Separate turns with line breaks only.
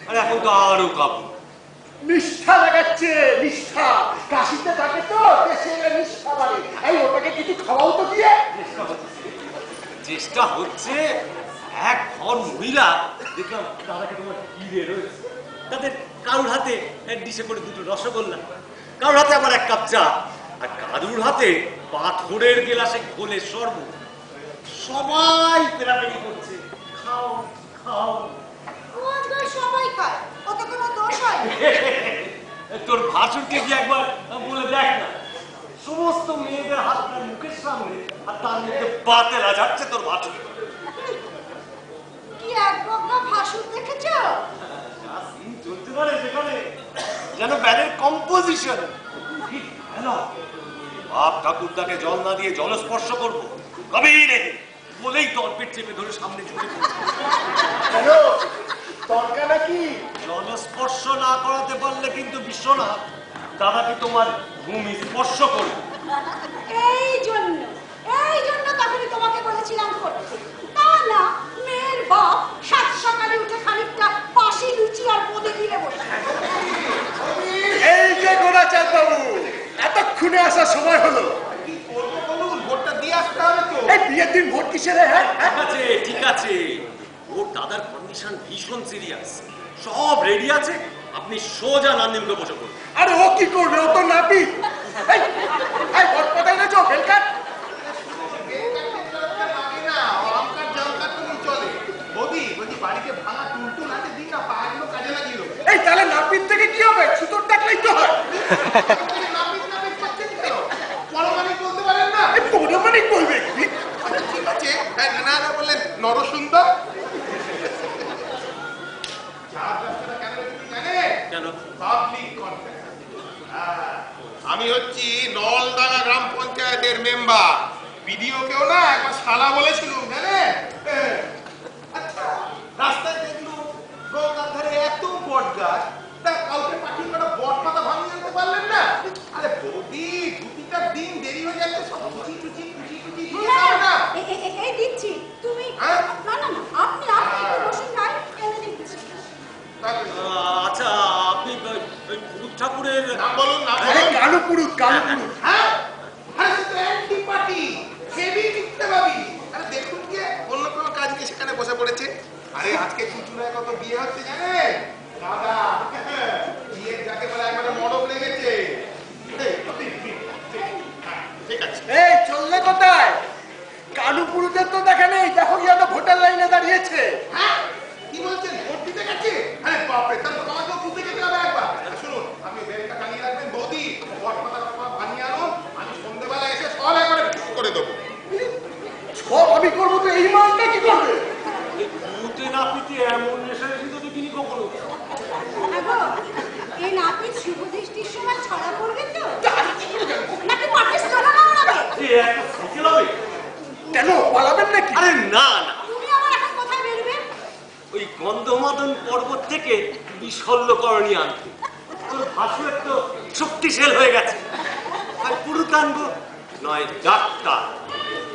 আর এখন তো আরো কাবু।
নিষ্ঠা লাগাচ্ছে, নিষ্ঠা। কাশিতে থাকে তো, দেশে নিষ্ঠা বাড়ে। এই ওটাকে কিছু খাওয়াও তো দিয়ে।
চেষ্টা হচ্ছে। এক ঘর মহিলা দেখলাম দাদাকে তোমার ঘিরে রয়েছে, তাদের কারুর হাতে ডিশে করে দুটো রসগোল্লা, কারুর হাতে আবার এক কাপ চা, আর কারুর হাতে পাথরের গেলাসে ঘোলের শরবত। সবাই পেরাপেরি করছে, খাও খাও।
সবাই খায়, ওতে কোনো দোষ হয়?
তোর ভাসুরকে গিয়ে একবার বলে দেখ না, সমস্ত মেয়েদের হাত তার মুখের সামনে, আর তার মধ্যে বাতেলা যাচ্ছে তোর ভাসুর।
কি এক বকনা ভাসুর দেখেছো?
চলতে পারে সেখানে যেন ব্যানের কম্পোজিশন। বাপ ঠাকুরদাকে জল না দিয়ে জলস্পর্শ করবো কবেই নেই বলেই তরপেট চেপে ধরে সামনে ঝুঁকে
হ্যালো, তরকা নাকি?
জলস্পর্শ না করাতে পারলে কিন্তু বিশ্বনাথ দাদাকে তোমার ভূমি স্পর্শ করবে।
এই জন্য তখনই তোমাকে বলেছিলাম করতে। তা না, মেয়ের বাপ সাত সকালে উঠে খানিকটা বাসি লুচি আর বোঁদে দিলে বসে।
এই যে গোরাচাঁদ বাবু, এতক্ষণে আসার সময় হলো।
কি করবো বলুন, ভোটটা দিয়ে আসতে হবে তো।
এই বিয়ের দিন ভোট কিসের? হ্যাঁ
ঠিক আছে ঠিক আছে, ওর দাদার কন্ডিশন ভীষণ সিরিয়াস, সব রেডি আছে, আপনি সোজা নান্দিমকে বসে পড়ুন।
আরে ও কি করবে, ও তো নাপিত। এই ভোট কোথায় নেছো বেলকাট?
বাড়িতে ভাঙা টুলটুল আছে, দিন না পাগুলো কাজে লাগিয়ে দেবো।
এই তাহলে নাপিত থেকে কি হবে? সুতোর টাকলেই তো হয়।
নাপিত নাপিত করছেন কেন? পরমাণিক বলতে পারেন না?
এই পৌরমানিক বলবে কি?
আচ্ছা ঠিক আছে, না না বললেন নরসুন্দর।
কেন?
আমি হচ্ছি নলডাঙ্গা গ্রাম পঞ্চায়েতের মেম্বার। বিডিও কেউ না একবার শালা বলেছিল জানেন। আচ্ছা, রাস্তায় দেখলুম গঙ্গার ধারে এত বট গাছ, তা কাউকে পাঠিয়ে করা বট পাতা ভাঙিয়ে আনতে পারলেন না? আরে বৌদি, দুটিটা দিন দেরি হয়ে যাচ্ছে, সব কুচি কুচি কুচি কুচি দিয়ে দাও না।
এই দিচ্ছি, তুমি না না না, আপনি একটু বসুন, নাই এনে দিচ্ছি।
আচ্ছা, আপনি ওই পুরুষ ঠাকুরের
নাম বলুন, নাম
আরে
বলুন।
কানুপুরুত, কানুপুরুত।
হ্যাঁ, আরে সে তো অ্যান্টি পার্টি, হেভি মিথ্যে ভাবি। আরে দেখুন কি অন্য কোনো কাজ নিয়ে সেখানে বসে পড়েছে। আরে আজকে চুচুড়ায় কত বিয়ে হচ্ছে জানেন দাদা? বিয়ের যাকে বলে একবারে মডক লেগেছে। ঠিক আছে,
এই চললে কোথায়? কানুপুরুতের তো দেখা নেই, দেখো কি একটা ভোটার লাইনে দাঁড়িয়েছে।
হ্যাঁ কি বলছেন, ভোট দিতে গেছে? আরে বাপরে, তারপর আমাকেও খুঁজে যেতে হবে একবার। শুনুন, আপনি বেলটা টানিয়ে রাখবেন বৌদি, বট পাতা ভাঙিয়ে আনুন, আমি সন্ধ্যেবেলা এসে সব একবারে করে দেবো।
সব আমি করবো তো এই মালটা কি করবে?
পুরুতে না পিতে এমন নেশা কিন্তু দেখিনি কখনো।
এই নাপিত শুভ দৃষ্টির সময় ছড়া পড়বে তো, নাকি পাটিস তোলা না ওড়াবে?
একটা সাইকেল হবে?
কেন পালাবেন নাকি?
আরে না না,
তুমি আবার এখন কোথায় বেরোবে?
ওই গন্ধমাদন পর্বত থেকে বিশল্যকরণী আনতে। তোর ভাসুর তো শক্তিশাল হয়ে গেছে, আর পুরুত আনবো নয় ডাক্তার।